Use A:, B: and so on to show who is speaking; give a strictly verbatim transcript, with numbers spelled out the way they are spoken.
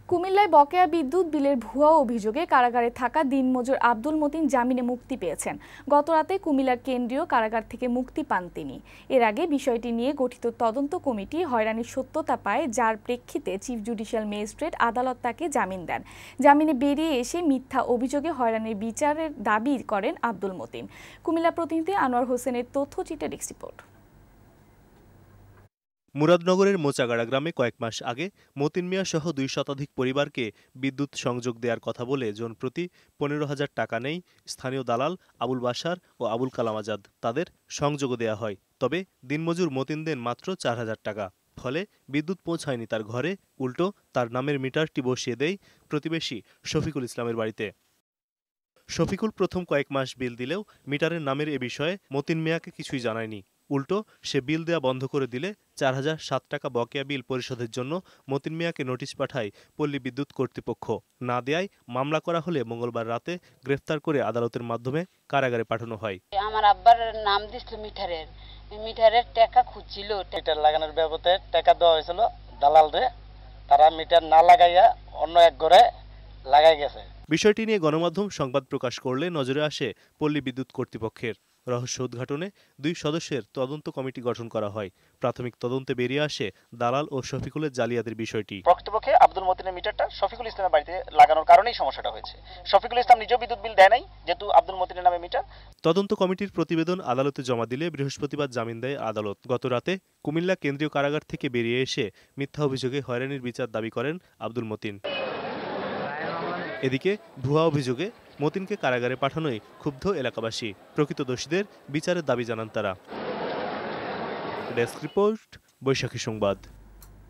A: কুমিল্লায় বকেয়া বিদ্যুৎ বিলের ভুয়া অভিযোগে কারাগারে থাকা দিনমজুর আব্দুল মতিন জামিনে মুক্তি পেয়েছেন। গতরাতে কুমিল্লার কেন্দ্রীয় কারাগার থেকে মুক্তি পান তিনি। এর আগে বিষয়টি নিয়ে গঠিত তদন্ত কমিটি হয়রানির সত্যতা পায়, যার প্রেক্ষিতে চিফ জুডিশিয়াল ম্যাজিস্ট্রেট আদালত তাকে জামিন দেন। জামিনে বেরিয়ে এসে মিথ্যা অভিযোগে হয়রানির বিচারের দাবি করেন আব্দুল মতিন। কুমিল্লা প্রতিনিধি আনোয়ার হোসেনের তথ্যচিত্রে ডেস্ক রিপোর্ট।
B: মুরাদনগরের মোচাগাড়া গ্রামে কয়েক মাস আগে মতিন মিয়া সহ দুই শতাধিক পরিবারকে বিদ্যুৎ সংযোগ দেওয়ার কথা বলে জনপ্রতি পনেরো হাজার টাকা নেই স্থানীয় দালাল আবুল বাশার ও আবুল কালাম আজাদ। তাদের সংযোগও দেয়া হয়, তবে দিনমজুর মতিন দেন মাত্র চার হাজার টাকা। ফলে বিদ্যুৎ পৌঁছায়নি তার ঘরে, উল্টো তার নামের মিটারটি বসিয়ে দেয় প্রতিবেশী শফিকুল ইসলামের বাড়িতে। শফিকুল প্রথম কয়েক মাস বিল দিলেও মিটারের নামের এ বিষয়ে মতিন মিয়াকে কিছুই জানায়নি। উল্টো সে বিল দেয়া বন্ধ করে দিলে চার হাজার সাত টাকা বকেয়া বিল পরিশোধের জন্য মতিন মিয়াকে নোটিশ পাঠায় পল্লী বিদ্যুৎ কর্তৃপক্ষ। না দেয়ায় মামলা করা হলে মঙ্গলবার রাতে গ্রেফতার করে আদালতের মাধ্যমে কারাগারে পাঠানো হয়।
C: আমার আব্বার নাম দিছিল মিটারের মিটারের টাকা খুঁজছিল,
D: মিটার লাগানোর বাবদে টাকা দেওয়া হয়েছিল দালালরে, তারা মিটার না লাগাইয়া অন্য এক ঘরে লাগাই গেছে।
B: বিষয়টি নিয়ে গণমাধ্যম সংবাদ প্রকাশ করলে নজরে আসে পল্লী বিদ্যুৎ কর্তৃপক্ষের। রহস্য উদ্ঘাটনে দুই সদস্যের তদন্ত কমিটি গঠন করা হয়। প্রাথমিক তদন্তে বেরিয়ে আসে দালাল ও শফিকুলের জালিয়াতির বিষয়টি।
E: প্রকৃতপক্ষে আব্দুল মতিনের মিটারটা শফিকুল ইসলামের বাড়িতে লাগানোর কারণেই সমস্যাটা হয়েছে। শফিকুল ইসলাম নিজেও বিদ্যুৎ বিল দেয় নাই, যেহেতু আব্দুল মতিনের নামে মিটার।
B: তদন্ত কমিটির প্রতিবেদন আদালতে জমা দিলে বৃহস্পতিবার জামিন দেয় আদালত। গত রাতে কুমিল্লা কেন্দ্রীয় কারাগার থেকে বেরিয়ে এসে মিথ্যা অভিযোগে হয়রানির বিচার দাবি করেন আব্দুল মতিন। এদিকে ভুয়া অভিযোগে মতিনকে কারাগারে পাঠানোয় ক্ষুব্ধ এলাকাবাসী। প্রকৃত দোষীদের বিচারের দাবি জানান তারা। ডেস্ক রিপোর্ট, বৈশাখী সংবাদ।